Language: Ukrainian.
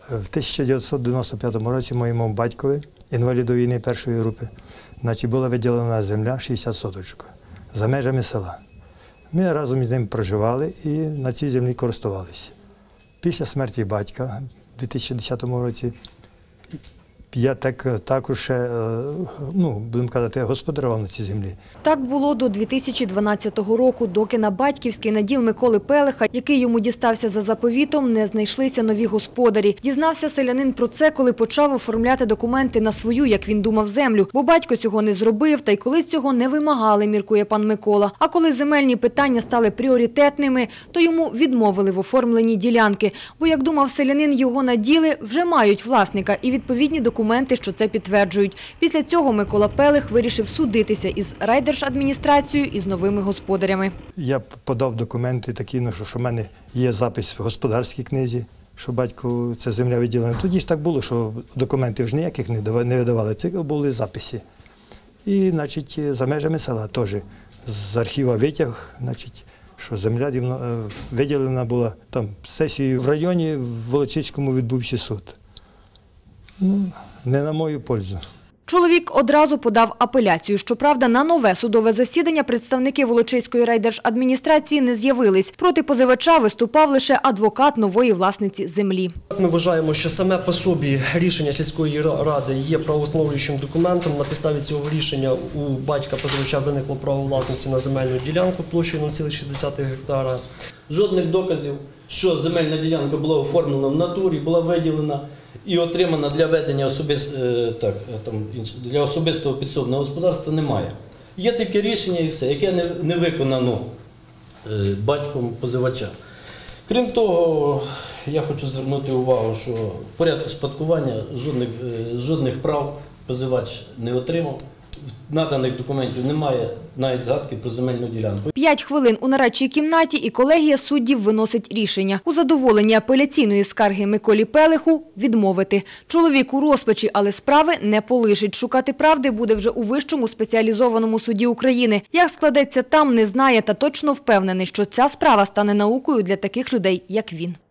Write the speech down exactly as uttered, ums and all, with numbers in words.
В тисяча дев'ятсот дев'яносто п'ятому році моєму батькові, інваліду війни першої групи, значить, була виділена земля шістдесят соточок за межами села. Ми разом із ним проживали і на цій землі користувалися. Після смерті батька у дві тисячі десятому році я так, також, ну, будемо казати, господарював на цій землі. Так було до дві тисячі дванадцятого року, доки на батьківський наділ Миколи Пелеха, який йому дістався за заповітом, не знайшлися нові господарі. Дізнався селянин про це, коли почав оформляти документи на свою, як він думав, землю. Бо батько цього не зробив, та й колись цього не вимагали, міркує пан Микола. А коли земельні питання стали пріоритетними, то йому відмовили в оформленні ділянки. Бо, як думав селянин, його наділи вже мають власника і відповідні документи. Документи, що це підтверджують. Після цього Микола Пелех вирішив судитися із райдержадміністрацією і з новими господарями. Я подав документи такі, ну, що в мене є запис в господарській книзі, що батьку ця земля виділена. Тоді ж так було, що документів ж ніяких не видавали, це були записи. І, значить, за межами села теж з архіва витяг, значить, що земля виділена була там сесією в районі, в Волочиському відбувся суд. Ну, не на мою пользу. Чоловік одразу подав апеляцію. Щоправда, на нове судове засідання представники Волочиської райдержадміністрації не з'явились. Проти позивача виступав лише адвокат нової власниці землі. Ми вважаємо, що саме по собі рішення сільської ради є правоустановлюючим документом. На підставі цього рішення у батька позивача виникло право власності на земельну ділянку площею нуль цілих шість десятих гектара. Жодних доказів, що земельна ділянка була оформлена в натурі, була виділена і отримана для ведення особист... так, там, для особистого підсобного господарства, немає. Є таке рішення і все, яке не, не виконано батьком позивача. Крім того, я хочу звернути увагу, що в порядку спадкування жодних, жодних прав позивач не отримав. Наданих документів немає, навіть згадки про земельну ділянку. П'ять хвилин у нарадчій кімнаті і колегія суддів виносить рішення. У задоволенні апеляційної скарги Миколі Пелеху відмовити. Чоловік у розпачі, але справи не полишить. Шукати правди буде вже у Вищому спеціалізованому суді України. Як складеться там, не знає та точно впевнений, що ця справа стане наукою для таких людей, як він.